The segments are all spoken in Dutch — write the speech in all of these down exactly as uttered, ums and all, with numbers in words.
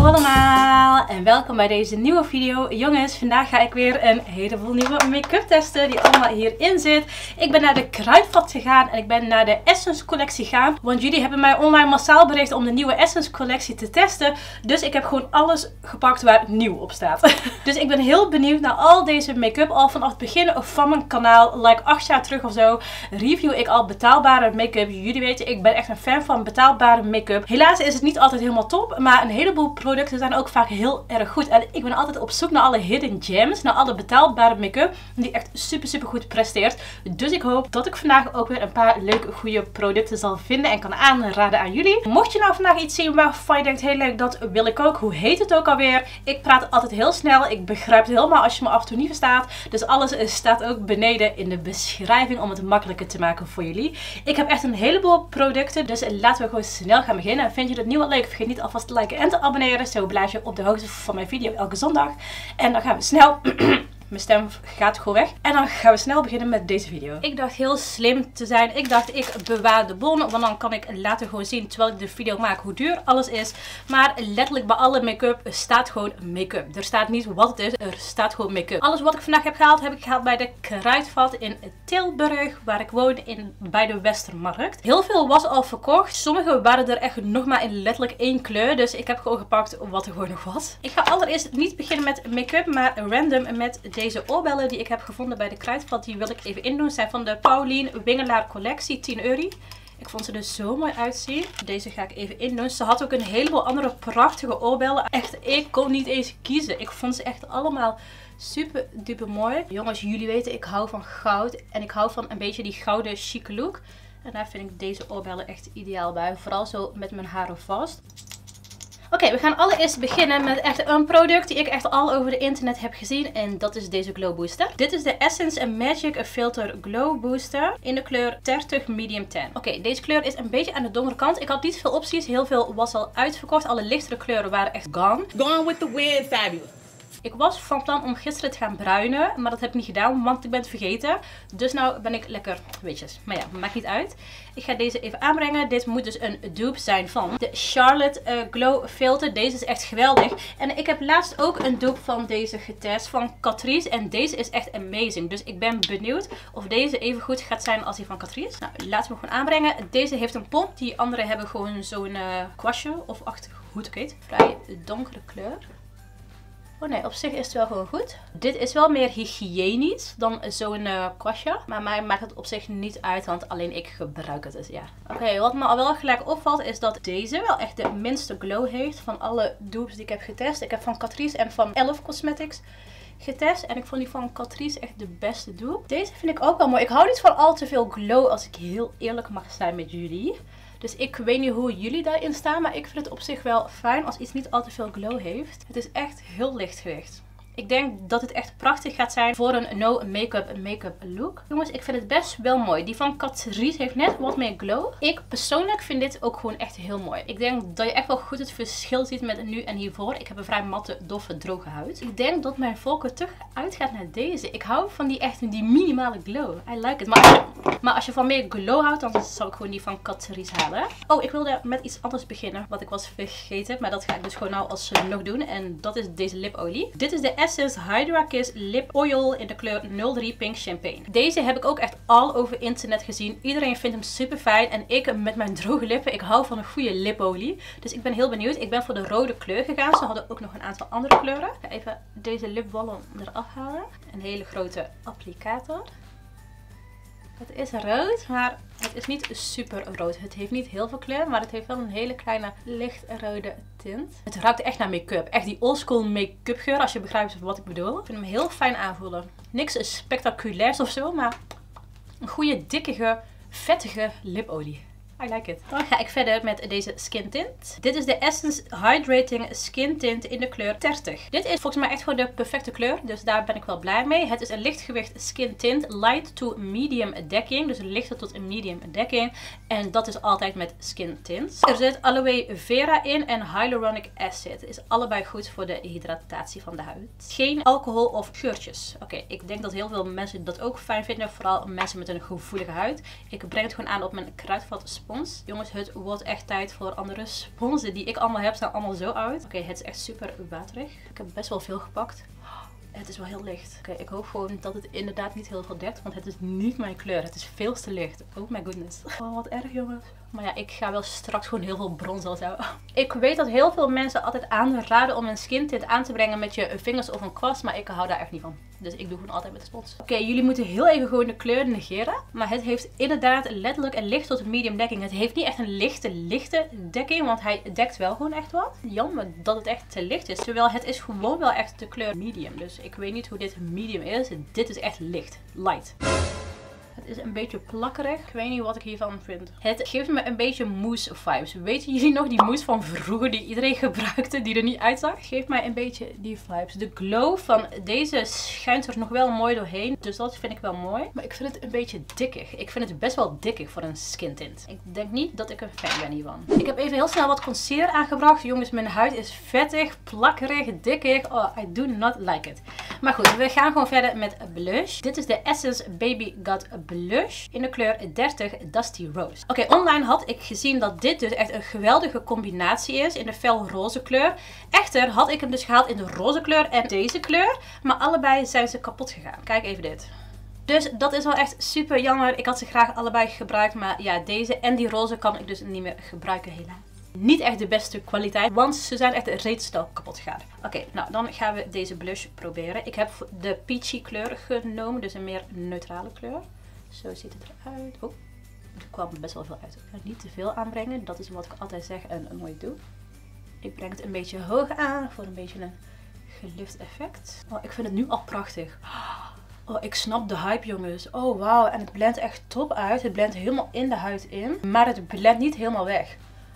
allemaal en welkom bij deze nieuwe video. Jongens, vandaag ga ik weer een heleboel nieuwe make-up testen die allemaal hierin zit. Ik ben naar de Kruidvat gegaan en ik ben naar de Essence collectie gegaan. Want jullie hebben mij online massaal bericht om de nieuwe Essence collectie te testen. Dus ik heb gewoon alles gepakt waar nieuw op staat. Dus ik ben heel benieuwd naar al deze make-up. Al vanaf het begin van mijn kanaal, like acht jaar terug of zo, review ik al betaalbare make-up. Jullie weten, ik ben echt een fan van betaalbare make-up. Helaas is het niet altijd helemaal top, maar een heleboel producten zijn ook vaak heel erg goed. En ik ben altijd op zoek naar alle hidden gems, naar alle betaalbare make-up die echt super super goed presteert. Dus ik hoop dat ik vandaag ook weer een paar leuke goede producten zal vinden en kan aanraden aan jullie. Mocht je nou vandaag iets zien waarvan je denkt, heel leuk, dat wil ik ook. Hoe heet het ook alweer? Ik praat altijd heel snel. Ik begrijp het helemaal als je me af en toe niet verstaat. Dus alles staat ook beneden in de beschrijving om het makkelijker te maken voor jullie. Ik heb echt een heleboel producten, dus laten we gewoon snel gaan beginnen. Vind je het nieuw leuk? Vergeet niet alvast te liken en te abonneren. Zo blijf je op de hoogte van mijn video elke zondag. En dan gaan we snel... Mijn stem gaat gewoon weg. En dan gaan we snel beginnen met deze video. Ik dacht heel slim te zijn. Ik dacht, ik bewaar de bon. Want dan kan ik later gewoon zien, terwijl ik de video maak, hoe duur alles is. Maar letterlijk bij alle make-up staat gewoon make-up. Er staat niet wat het is. Er staat gewoon make-up. Alles wat ik vandaag heb gehaald, heb ik gehaald bij de Kruidvat in Tilburg. Waar ik woon, in, bij de Westermarkt. Heel veel was al verkocht. Sommige waren er echt nog maar in letterlijk één kleur. Dus ik heb gewoon gepakt wat er gewoon nog was. Ik ga allereerst niet beginnen met make-up, maar random met deze oorbellen die ik heb gevonden bij de Kruidvat. Die wil ik even indoen. Zijn van de Pauline Wingelaar collectie. tien euro. Ik vond ze er zo mooi uitzien. Deze ga ik even indoen. Ze had ook een heleboel andere prachtige oorbellen. Echt, ik kon niet eens kiezen. Ik vond ze echt allemaal super duper mooi. Jongens, jullie weten, ik hou van goud. En ik hou van een beetje die gouden chique look. En daar vind ik deze oorbellen echt ideaal bij. Vooral zo met mijn haren vast. Oké, okay, we gaan allereerst beginnen met echt een product die ik echt al over de internet heb gezien. En dat is deze Glow Booster. Dit is de Essence Magic Filter Glow Booster in de kleur dertig Medium Tan. Oké, okay, deze kleur is een beetje aan de donkere kant. Ik had niet veel opties. Heel veel was al uitverkocht. Alle lichtere kleuren waren echt gone. Gone with the wind, fabulous. Ik was van plan om gisteren te gaan bruinen, maar dat heb ik niet gedaan, want ik ben het vergeten. Dus nou ben ik lekker weetjes. Maar ja, maakt niet uit. Ik ga deze even aanbrengen. Dit moet dus een dupe zijn van de Charlotte uh, Glow Filter. Deze is echt geweldig. En ik heb laatst ook een dupe van deze getest, van Catrice. En deze is echt amazing. Dus ik ben benieuwd of deze even goed gaat zijn als die van Catrice. Nou, laten we gewoon aanbrengen. Deze heeft een pomp. Die andere hebben gewoon zo'n uh, kwastje of achtig, hoe het ook heet. Vrij donkere kleur. Oh nee, op zich is het wel gewoon goed. Dit is wel meer hygiënisch dan zo'n uh, kwastje. Maar mij maakt het op zich niet uit, want alleen ik gebruik het dus, ja. Oké, okay, wat me al wel gelijk opvalt is dat deze wel echt de minste glow heeft van alle dupes die ik heb getest. Ik heb van Catrice en van Elf Cosmetics getest. En ik vond die van Catrice echt de beste dupe. Deze vind ik ook wel mooi. Ik hou niet van al te veel glow, als ik heel eerlijk mag zijn met jullie. Dus ik weet niet hoe jullie daarin staan, maar ik vind het op zich wel fijn als iets niet al te veel glow heeft. Het is echt heel lichtgewicht. Ik denk dat het echt prachtig gaat zijn voor een no make-up make-up look. Jongens, ik vind het best wel mooi. Die van Catrice heeft net wat meer glow. Ik persoonlijk vind dit ook gewoon echt heel mooi. Ik denk dat je echt wel goed het verschil ziet met nu en hiervoor. Ik heb een vrij matte, doffe, droge huid. Ik denk dat mijn voorkeur terug uitgaat naar deze. Ik hou van die echt die minimale glow. I like it. Maar als je, maar als je van meer glow houdt, dan zal ik gewoon die van Catrice halen. Oh, ik wilde met iets anders beginnen. Wat ik was vergeten. Maar dat ga ik dus gewoon nou alsnog doen. En dat is deze lipolie. Dit is de Essence Hydra Kiss Lip Oil in de kleur nul drie Pink Champagne. Deze heb ik ook echt al over internet gezien. Iedereen vindt hem super fijn. En ik met mijn droge lippen, ik hou van een goede lipolie. Dus ik ben heel benieuwd. Ik ben voor de rode kleur gegaan. Ze hadden ook nog een aantal andere kleuren. Ik ga even deze lipballen eraf halen. Een hele grote applicator. Het is rood, maar het is niet super rood. Het heeft niet heel veel kleur, maar het heeft wel een hele kleine lichtrode tint. Het ruikt echt naar make-up. Echt die oldschool make-up geur, als je begrijpt wat ik bedoel. Ik vind hem heel fijn aanvoelen. Niks spectaculairs of zo, maar een goede, dikkige, vettige lipolie. I like it. Dan ga ik verder met deze skin tint. Dit is de Essence Hydrating Skin Tint in de kleur dertig. Dit is volgens mij echt gewoon de perfecte kleur. Dus daar ben ik wel blij mee. Het is een lichtgewicht skin tint. Light to medium dekking. Dus een lichte tot een medium dekking. En dat is altijd met skin tints. Er zit aloe vera in en hyaluronic acid. Is allebei goed voor de hydratatie van de huid. Geen alcohol of geurtjes. Oké, okay, ik denk dat heel veel mensen dat ook fijn vinden. Vooral mensen met een gevoelige huid. Ik breng het gewoon aan op mijn Kruidvat spons. Jongens, het wordt echt tijd voor andere sponsen. Die ik allemaal heb, staan allemaal zo uit. Oké, het is echt super waterig. Ik heb best wel veel gepakt. Het is wel heel licht. Oké, okay, ik hoop gewoon dat het inderdaad niet heel veel dekt. Want het is niet mijn kleur. Het is veel te licht. Oh my goodness. Oh, wat erg, jongens. Maar ja, ik ga wel straks gewoon heel veel bronzer zo. Ik weet dat heel veel mensen altijd aanraden om een skin tint aan te brengen met je vingers of een kwast. Maar ik hou daar echt niet van. Dus ik doe gewoon altijd met de spons. Oké, okay, jullie moeten heel even gewoon de kleur negeren. Maar het heeft inderdaad letterlijk een licht tot medium dekking. Het heeft niet echt een lichte, lichte dekking. Want hij dekt wel gewoon echt wat. Jammer dat het echt te licht is. Terwijl het is gewoon wel echt de kleur medium. Dus ik weet niet hoe dit medium is. Dit is echt licht. Light. Het is een beetje plakkerig. Ik weet niet wat ik hiervan vind. Het geeft me een beetje mousse vibes. Weten jullie nog die mousse van vroeger die iedereen gebruikte, die er niet uitzag? Geeft mij een beetje die vibes. De glow van deze schijnt er nog wel mooi doorheen. Dus dat vind ik wel mooi. Maar ik vind het een beetje dikkig. Ik vind het best wel dikkig voor een skin tint. Ik denk niet dat ik een fan ben hiervan. Ik heb even heel snel wat concealer aangebracht. Jongens, mijn huid is vettig, plakkerig, dikkig. Oh, I do not like it. Maar goed, we gaan gewoon verder met blush. Dit is de Essence Baby God Blush in de kleur dertig Dusty Rose. Oké, okay, online had ik gezien dat dit dus echt een geweldige combinatie is in de fel roze kleur. Echter had ik hem dus gehaald in de roze kleur en deze kleur. Maar allebei zijn ze kapot gegaan. Kijk even dit. Dus dat is wel echt super jammer. Ik had ze graag allebei gebruikt. Maar ja, deze en die roze kan ik dus niet meer gebruiken helaas. Niet echt de beste kwaliteit, want ze zijn echt reeds snel kapot gegaan. Oké, okay, nou dan gaan we deze blush proberen. Ik heb de peachy kleur genomen, dus een meer neutrale kleur. Zo ziet het eruit. Oh, er kwam best wel veel uit. Ik ga niet te veel aanbrengen. Dat is wat ik altijd zeg en nooit doe. Ik breng het een beetje hoog aan voor een beetje een gelift effect. Oh, ik vind het nu al prachtig. Oh, ik snap de hype, jongens. Oh, wauw. En het blendt echt top uit. Het blendt helemaal in de huid in. Maar het blendt niet helemaal weg.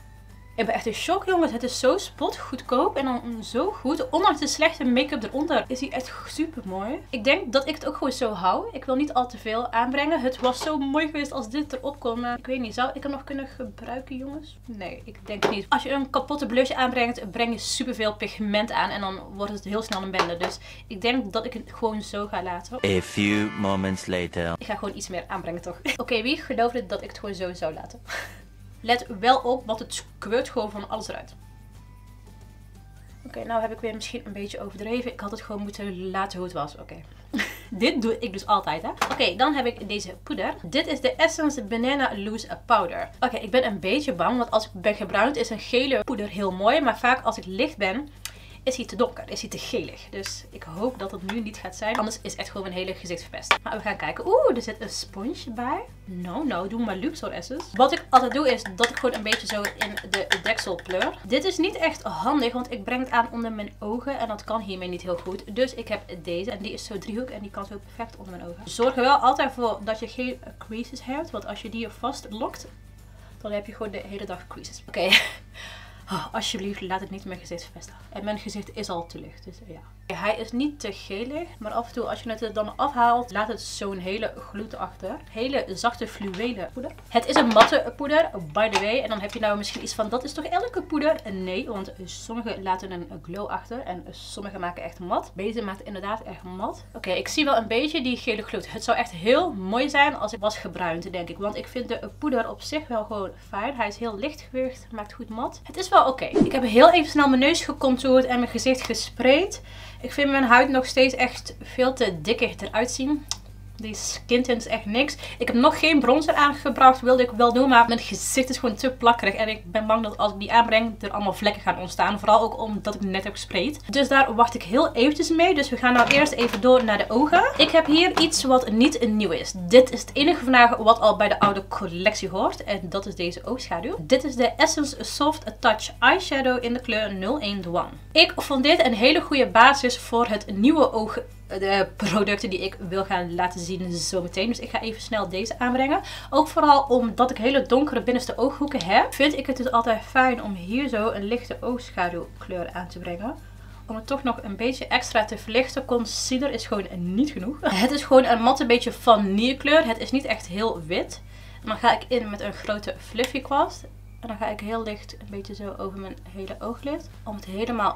Ik ben echt in shock, jongens. Het is zo spot goedkoop en dan zo goed. Ondanks de slechte make-up eronder is hij echt super mooi. Ik denk dat ik het ook gewoon zo hou. Ik wil niet al te veel aanbrengen. Het was zo mooi geweest als dit erop kon. Maar ik weet niet, zou ik hem nog kunnen gebruiken, jongens? Nee, ik denk niet. Als je een kapotte blush aanbrengt, breng je superveel pigment aan. En dan wordt het heel snel een bende. Dus ik denk dat ik het gewoon zo ga laten. A few moments later. Ik ga gewoon iets meer aanbrengen, toch? Oké, okay, wie geloofde dat ik het gewoon zo zou laten? Let wel op, want het squirt gewoon van alles eruit. Oké, okay, nou heb ik weer misschien een beetje overdreven. Ik had het gewoon moeten laten hoe het was. Oké. Okay. Dit doe ik dus altijd, hè. Oké, okay, dan heb ik deze poeder. Dit is de Essence Banana Loose Powder. Oké, okay, ik ben een beetje bang, want als ik ben gebruind is een gele poeder heel mooi. Maar vaak als ik licht ben, is hij te donker, is hij te gelig. Dus ik hoop dat het nu niet gaat zijn. Anders is echt gewoon mijn hele gezicht verpest. Maar we gaan kijken. Oeh, er zit een sponsje bij. Nou, nou, doe maar Luxor Essence. Wat ik altijd doe is dat ik gewoon een beetje zo in de deksel pleur. Dit is niet echt handig, want ik breng het aan onder mijn ogen. En dat kan hiermee niet heel goed. Dus ik heb deze. En die is zo driehoek en die kan zo perfect onder mijn ogen. Zorg er wel altijd voor dat je geen creases hebt. Want als je die vastlokt, dan heb je gewoon de hele dag creases. Oké. Okay. Oh, alsjeblieft, laat het niet mijn gezicht verpesten. En mijn gezicht is al te licht, dus ja. Hij is niet te gelig, maar af en toe als je het er dan afhaalt, laat het zo'n hele gloed achter. Hele zachte fluwelen poeder. Het is een matte poeder, by the way. En dan heb je nou misschien iets van, dat is toch elke poeder? Nee, want sommige laten een glow achter en sommige maken echt mat. Deze maakt inderdaad echt mat. Oké, okay, ik zie wel een beetje die gele gloed. Het zou echt heel mooi zijn als ik was gebruind, denk ik. Want ik vind de poeder op zich wel gewoon fijn. Hij is heel lichtgewicht, maakt goed mat. Het is wel oké. Okay. Ik heb heel even snel mijn neus gecontoured en mijn gezicht gesprayed. Ik vind mijn huid nog steeds echt veel te dikker eruit zien. Deze skin tint is echt niks. Ik heb nog geen bronzer aangebracht. Wilde ik wel doen. Maar mijn gezicht is gewoon te plakkerig. En ik ben bang dat als ik die aanbreng er allemaal vlekken gaan ontstaan. Vooral ook omdat ik net heb gesprayed. Dus daar wacht ik heel eventjes mee. Dus we gaan nou eerst even door naar de ogen. Ik heb hier iets wat niet nieuw is. Dit is het enige vandaag wat al bij de oude collectie hoort. En dat is deze oogschaduw. Dit is de Essence Soft Touch Eyeshadow in de kleur nul één One. Ik vond dit een hele goede basis voor het nieuwe oog. De producten die ik wil gaan laten zien zometeen. Dus ik ga even snel deze aanbrengen. Ook vooral omdat ik hele donkere binnenste ooghoeken heb. Vind ik het dus altijd fijn om hier zo een lichte oogschaduwkleur aan te brengen. Om het toch nog een beetje extra te verlichten. Concealer is gewoon niet genoeg. Het is gewoon een matte beetje vanillekleur. Het is niet echt heel wit. En dan ga ik in met een grote fluffy kwast. En dan ga ik heel licht een beetje zo over mijn hele ooglid. Om het helemaal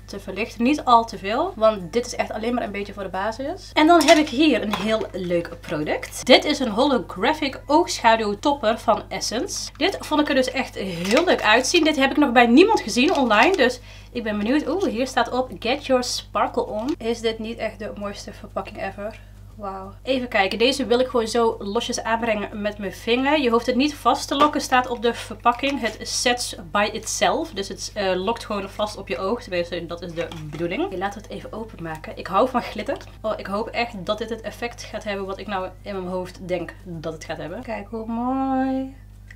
te verlichten. Niet al te veel, want dit is echt alleen maar een beetje voor de basis. En dan heb ik hier een heel leuk product. Dit is een holographic oogschaduw topper van Essence. Dit vond ik er dus echt heel leuk uitzien. Dit heb ik nog bij niemand gezien online, dus ik ben benieuwd. Oeh, hier staat op Get Your Sparkle On. Is dit niet echt de mooiste verpakking ever? Wauw. Even kijken. Deze wil ik gewoon zo losjes aanbrengen met mijn vinger. Je hoeft het niet vast te lokken, staat op de verpakking. Het sets by itself. Dus het uh, lokt gewoon vast op je oog. Tenminste, dat is de bedoeling. Okay, laten we het even openmaken. Ik hou van glitter. Oh, ik hoop echt dat dit het effect gaat hebben wat ik nou in mijn hoofd denk dat het gaat hebben. Kijk hoe mooi.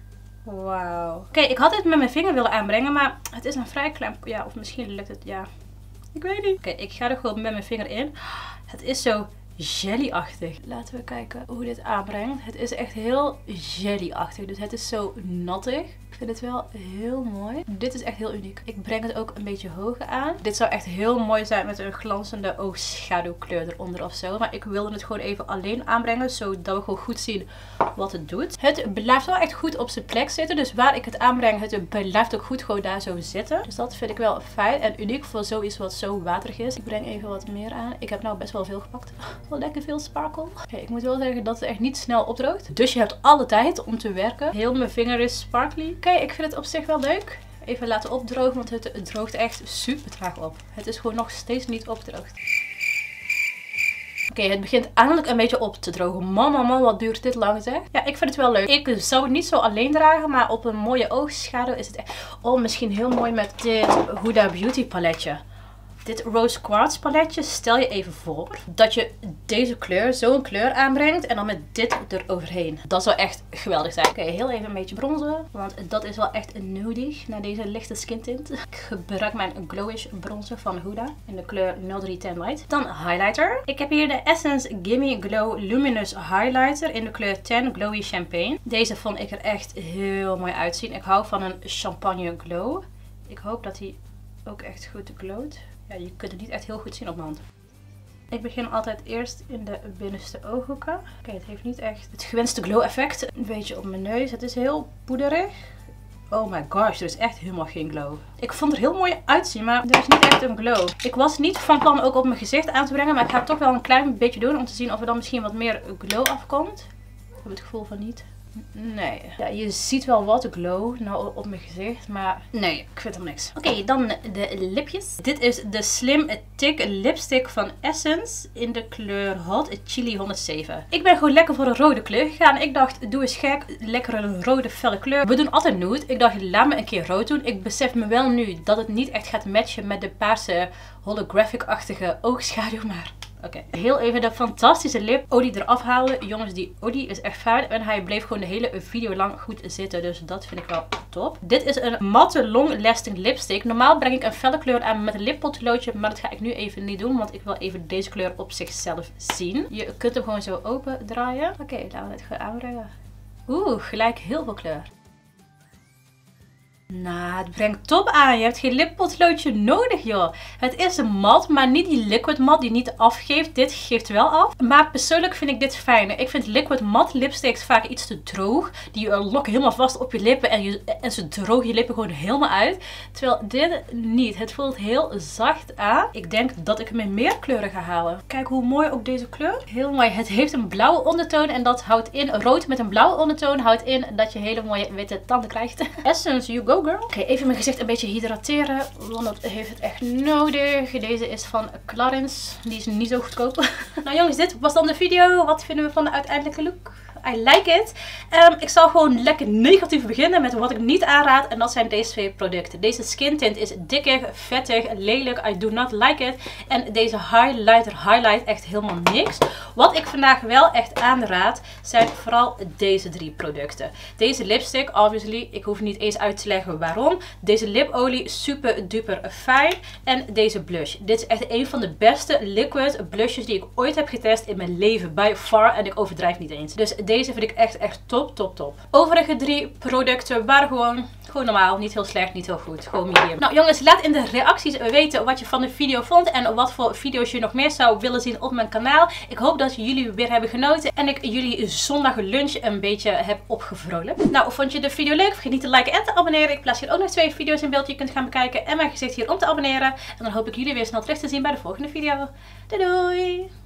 Wauw. Oké, okay, ik had dit met mijn vinger willen aanbrengen, maar het is een vrij klein... Ja, of misschien lukt het, ja. Ik weet niet. Oké, okay, ik ga er gewoon met mijn vinger in. Het is zo jelly-achtig. Laten we kijken hoe dit aanbrengt. Het is echt heel jelly-achtig. Dus het is zo nattig. Ik vind het wel heel mooi. Dit is echt heel uniek. Ik breng het ook een beetje hoger aan. Dit zou echt heel mooi zijn met een glanzende oogschaduwkleur eronder of zo. Maar ik wilde het gewoon even alleen aanbrengen. Zodat we gewoon goed zien wat het doet. Het blijft wel echt goed op zijn plek zitten. Dus waar ik het aanbreng, het blijft ook goed gewoon daar zo zitten. Dus dat vind ik wel fijn en uniek voor zoiets wat zo waterig is. Ik breng even wat meer aan. Ik heb nou best wel veel gepakt. Wel lekker veel sparkle. Okay, ik moet wel zeggen dat het echt niet snel opdroogt. Dus je hebt alle tijd om te werken. Heel mijn vinger is sparkly. Oké, okay, ik vind het op zich wel leuk. Even laten opdrogen, want het droogt echt super traag op. Het is gewoon nog steeds niet opgedroogd. Oké, okay, het begint eindelijk een beetje op te drogen. Man, man, man, wat duurt dit lang zeg. Ja, ik vind het wel leuk. Ik zou het niet zo alleen dragen, maar op een mooie oogschaduw is het echt... Oh, misschien heel mooi met dit Huda Beauty paletje. Dit Rose Quartz paletje, stel je even voor dat je deze kleur, zo'n kleur aanbrengt en dan met dit eroverheen. Dat zou echt geweldig zijn. Oké, okay, heel even een beetje bronzen, want dat is wel echt nudig naar deze lichte skin tint. Ik gebruik mijn Glowish bronzer van Huda in de kleur nul drie tien Light. Dan highlighter. Ik heb hier de Essence Gimme Glow Luminous Highlighter in de kleur tien Glowy Champagne. Deze vond ik er echt heel mooi uitzien. Ik hou van een champagne glow. Ik hoop dat hij ook echt goed glowt. Ja, je kunt het niet echt heel goed zien op mijn hand. Ik begin altijd eerst in de binnenste ooghoeken. Oké, okay, het heeft niet echt het gewenste glow effect. Een beetje op mijn neus. Het is heel poederig. Oh my gosh, er is echt helemaal geen glow. Ik vond er heel mooi uitzien, maar er is niet echt een glow. Ik was niet van plan ook op mijn gezicht aan te brengen, maar ik ga het toch wel een klein beetje doen om te zien of er dan misschien wat meer glow afkomt. Ik heb het gevoel van niet. Nee. Ja, je ziet wel wat glow nou op mijn gezicht, maar nee, ik vind hem niks. Oké, okay, dan de lipjes. Dit is de Slim Thick Lipstick van Essence in de kleur Hot Chili honderdzeven. Ik ben gewoon lekker voor een rode kleur gegaan. Ik dacht, doe eens gek, lekker een rode felle kleur. We doen altijd nude. Ik dacht, laat me een keer rood doen. Ik besef me wel nu dat het niet echt gaat matchen met de paarse holographic-achtige oogschaduw, maar... Oké, okay. Heel even de fantastische lipolie eraf halen. Jongens, die olie is echt fijn. En hij bleef gewoon de hele video lang goed zitten. Dus dat vind ik wel top. Dit is een matte long lasting lipstick. Normaal breng ik een felle kleur aan met een lippotloodje. Maar dat ga ik nu even niet doen. Want ik wil even deze kleur op zichzelf zien. Je kunt hem gewoon zo open draaien. Oké, okay, laten we het gewoon aanbrengen. Oeh, gelijk heel veel kleur. Nou, het brengt top aan. Je hebt geen lippotloodje nodig, joh. Het is een mat, maar niet die liquid mat die niet afgeeft. Dit geeft wel af. Maar persoonlijk vind ik dit fijner. Ik vind liquid mat lipsticks vaak iets te droog. Die lokken helemaal vast op je lippen en, je, en ze drogen je lippen gewoon helemaal uit. Terwijl dit niet. Het voelt heel zacht aan. Ik denk dat ik hem in meer kleuren ga halen. Kijk hoe mooi ook deze kleur. Heel mooi. Het heeft een blauwe ondertoon en dat houdt in, rood met een blauwe ondertoon houdt in dat je hele mooie witte tanden krijgt. Essence, you go girl. Oké, okay, even mijn gezicht een beetje hydrateren, want dat heeft het echt nodig. Deze is van Clarins. Die is niet zo goedkoop. Nou jongens, dit was dan de video. Wat vinden we van de uiteindelijke look? I like it. Um, ik zal gewoon lekker negatief beginnen met wat ik niet aanraad. En dat zijn deze twee producten. Deze skin tint is dikker, vettig, lelijk. I do not like it. En deze highlighter highlight echt helemaal niks. Wat ik vandaag wel echt aanraad zijn vooral deze drie producten. Deze lipstick, obviously. Ik hoef niet eens uit te leggen waarom. Deze lipolie, super duper fijn. En deze blush. Dit is echt een van de beste liquid blushes die ik ooit heb getest in mijn leven. By far. En ik overdrijf niet eens. Dus deze vind ik echt, echt top, top, top. Overige drie producten waren gewoon, gewoon normaal. Niet heel slecht, niet heel goed. Gewoon medium. Nou jongens, laat in de reacties weten wat je van de video vond. En wat voor video's je nog meer zou willen zien op mijn kanaal. Ik hoop dat jullie weer hebben genoten. En ik jullie zondag lunch een beetje heb opgevrolijkt. Nou, vond je de video leuk? Vergeet niet te liken en te abonneren. Ik plaats hier ook nog twee video's in beeld die je kunt gaan bekijken. En mijn gezicht hier om te abonneren. En dan hoop ik jullie weer snel terug te zien bij de volgende video. Doei doei!